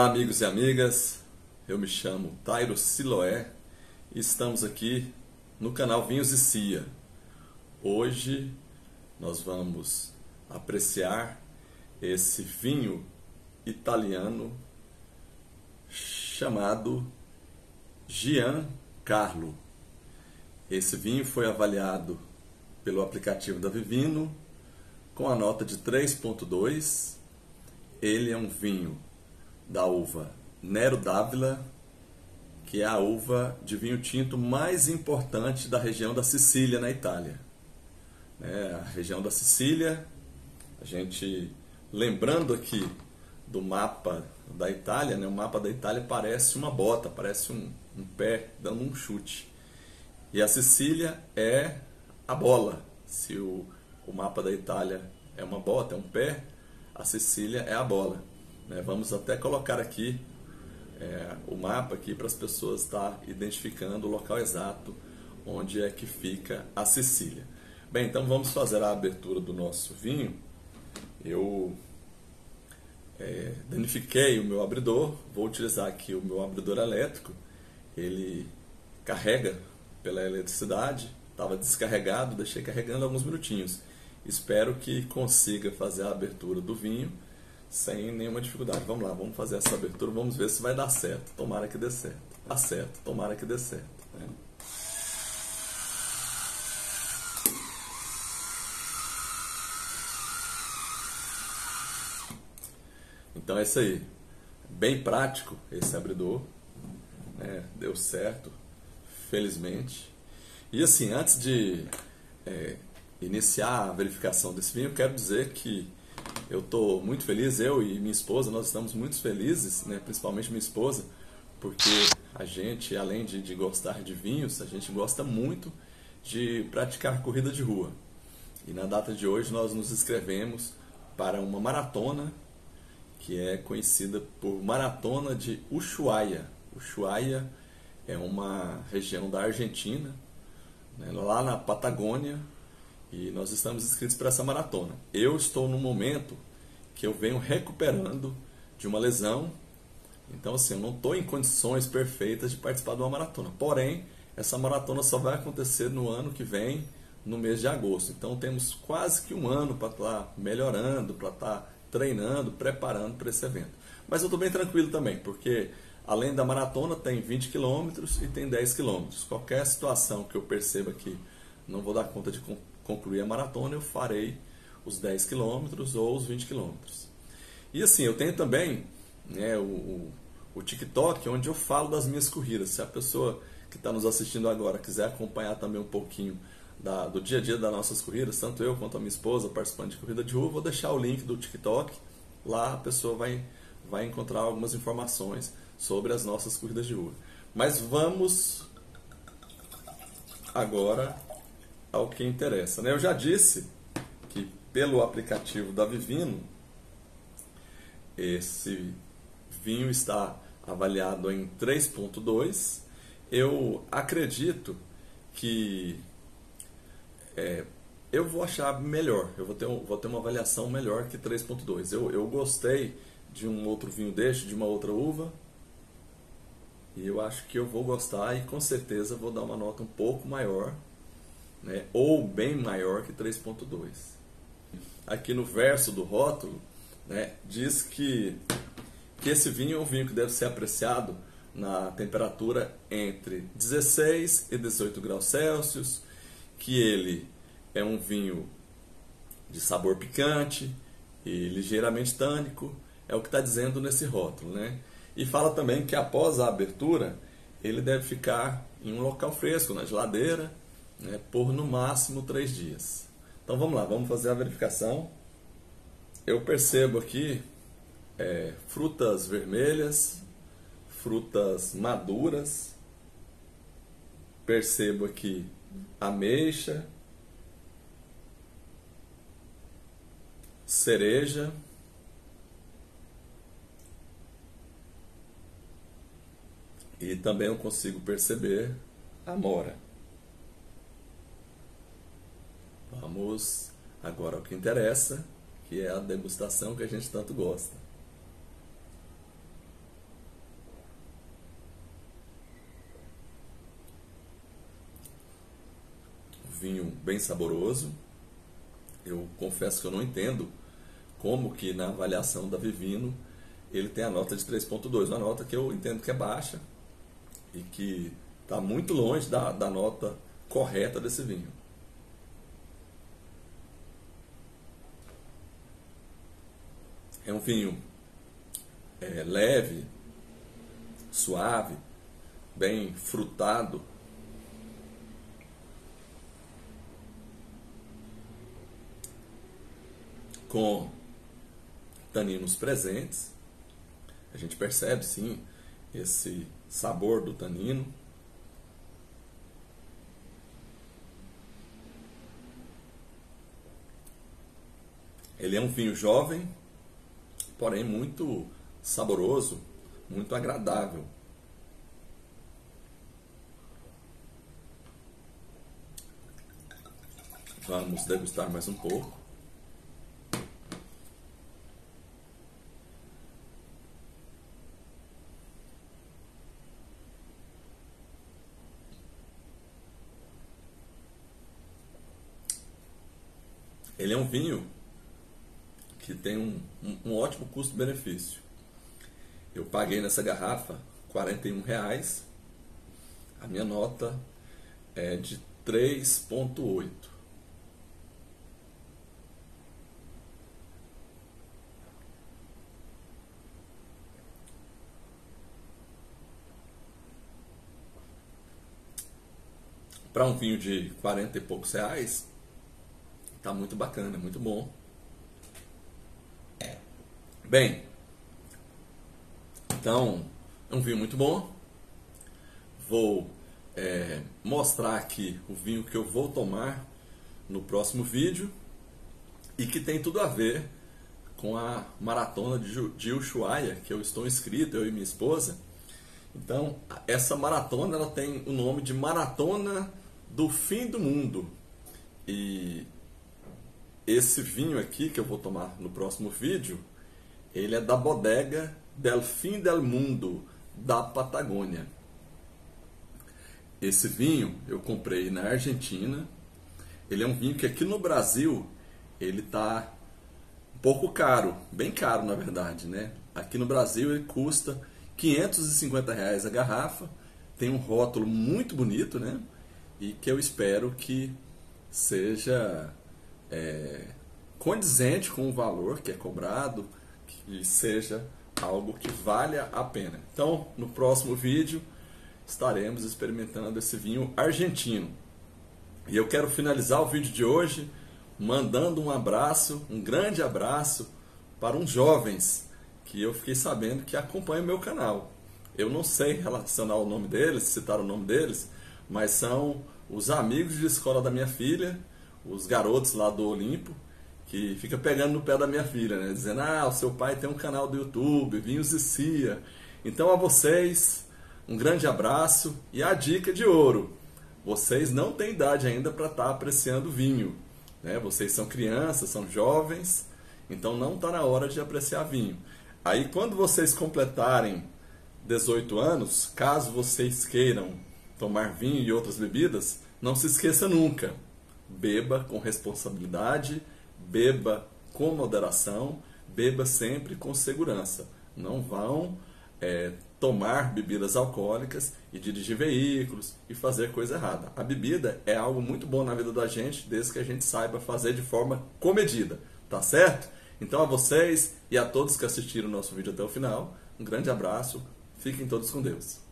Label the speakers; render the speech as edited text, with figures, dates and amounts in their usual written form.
Speaker 1: Olá, amigos e amigas, eu me chamo Tairo Siloé e estamos aqui no canal Vinhos e Cia. Hoje nós vamos apreciar esse vinho italiano chamado Giancarlo. Esse vinho foi avaliado pelo aplicativo da Vivino com a nota de 3.2. Ele é um vinho da uva Nero d'Ávila, que é a uva de vinho tinto mais importante da região da Sicília, na Itália. A região da Sicília, a gente lembrando aqui do mapa da Itália, o mapa da Itália parece uma bota, parece um pé dando um chute. E a Sicília é a bola. Se o mapa da Itália é uma bota, é um pé, a Sicília é a bola. Vamos até colocar aqui o mapa aqui para as pessoas estar identificando o local exato onde é que fica a Sicília. Bem, então vamos fazer a abertura do nosso vinho. Eu danifiquei o meu abridor, vou utilizar aqui o meu abridor elétrico. Ele carrega pela eletricidade, estava descarregado, deixei carregando alguns minutinhos. Espero que consiga fazer a abertura do vinho sem nenhuma dificuldade. Vamos lá, vamos fazer essa abertura, vamos ver se vai dar certo. Tomara que dê certo. Dá certo, tomara que dê certo. Então é isso aí. Bem prático esse abridor. Deu certo, felizmente. E assim, antes de iniciar a verificação desse vinho, eu quero dizer que eu estou muito feliz, eu e minha esposa, nós estamos muito felizes, principalmente minha esposa, porque a gente, além de gostar de vinhos, a gente gosta muito de praticar corrida de rua. E na data de hoje nós nos inscrevemos para uma maratona, que é conhecida por Maratona de Ushuaia. Ushuaia é uma região da Argentina, lá na Patagônia, e nós estamos inscritos para essa maratona. Eu estou no momento que eu venho recuperando de uma lesão, então assim, eu não estou em condições perfeitas de participar de uma maratona. Porém, essa maratona só vai acontecer no ano que vem, no mês de agosto. Então temos quase que um ano para estar melhorando, para estar treinando, preparando para esse evento. Mas eu estou bem tranquilo também, porque além da maratona tem 20 km e tem 10 km. Qualquer situação que eu perceba que não vou dar conta de concluir a maratona, eu farei os 10 km ou os 20 km. E assim, eu tenho também o TikTok, onde eu falo das minhas corridas. Se a pessoa que está nos assistindo agora quiser acompanhar também um pouquinho do dia a dia das nossas corridas, tanto eu quanto a minha esposa participando de corrida de rua, vou deixar o link do TikTok. Lá a pessoa vai encontrar algumas informações sobre as nossas corridas de rua. Mas vamos agora ao que interessa. Eu já disse que pelo aplicativo da Vivino, esse vinho está avaliado em 3.2. Eu acredito que eu vou achar melhor, eu vou ter uma avaliação melhor que 3.2. Eu gostei de um outro vinho deste, de uma outra uva, e eu acho que eu vou gostar e com certeza vou dar uma nota um pouco maior, ou bem maior que 3.2. Aqui no verso do rótulo, diz que esse vinho é um vinho que deve ser apreciado na temperatura entre 16 e 18 graus Celsius, que ele é um vinho de sabor picante e ligeiramente tânico, é o que está dizendo nesse rótulo. E fala também que após a abertura, ele deve ficar em um local fresco, na geladeira, por no máximo 3 dias. Então vamos lá, vamos fazer a verificação. Eu percebo aqui frutas vermelhas, frutas maduras, percebo aqui ameixa, cereja, e também eu consigo perceber amora. Vamos agora ao que interessa, que é a degustação que a gente tanto gosta. vinho bem saboroso. Eu confesso que eu não entendo como que na avaliação da Vivino ele tem a nota de 3.2, uma nota que eu entendo que é baixa e que está muito longe da nota correta desse vinho. É um vinho leve, suave, bem frutado. Com taninos presentes. A gente percebe, sim, esse sabor do tanino. Ele é um vinho jovem, porém muito saboroso, muito agradável. Vamos degustar mais um pouco. Ele é um vinho que tem um ótimo custo-benefício. Eu paguei nessa garrafa R$41. A minha nota é de 3.8. Para um vinho de 40 e poucos reais, tá muito bacana, muito bom. Bem, então, é um vinho muito bom. Vou mostrar aqui o vinho que eu vou tomar no próximo vídeo e que tem tudo a ver com a maratona de Ushuaia, que eu estou inscrito, eu e minha esposa. Então, essa maratona ela tem o nome de Maratona do Fim do Mundo. E esse vinho aqui que eu vou tomar no próximo vídeo, ele é da Bodega del Fim del Mundo, da Patagônia. Esse vinho eu comprei na Argentina. Ele é um vinho que aqui no Brasil ele está um pouco caro, bem caro na verdade, né? Aqui no Brasil ele custa R$550 a garrafa. Tem um rótulo muito bonito, né? E que eu espero que seja condizente com o valor que é cobrado, que seja algo que valha a pena. Então, no próximo vídeo, estaremos experimentando esse vinho argentino. E eu quero finalizar o vídeo de hoje mandando um abraço, um grande abraço para uns jovens que eu fiquei sabendo que acompanham o meu canal. Eu não sei relacionar o nome deles, citar o nome deles, mas são os amigos de escola da minha filha, os garotos lá do Olimpo, que fica pegando no pé da minha filha, né? Dizendo, o seu pai tem um canal do YouTube, Vinhos e Cia. Então a vocês, um grande abraço e a dica de ouro. Vocês não têm idade ainda para estar apreciando vinho, né? Vocês são crianças, são jovens, então não está na hora de apreciar vinho. Aí quando vocês completarem 18 anos, caso vocês queiram tomar vinho e outras bebidas, não se esqueça nunca. Beba com responsabilidade, beba com moderação, beba sempre com segurança. Não vão tomar bebidas alcoólicas e dirigir veículos e fazer coisa errada. A bebida é algo muito bom na vida da gente, desde que a gente saiba fazer de forma comedida, tá certo? Então a vocês e a todos que assistiram o nosso vídeo até o final, um grande abraço, fiquem todos com Deus.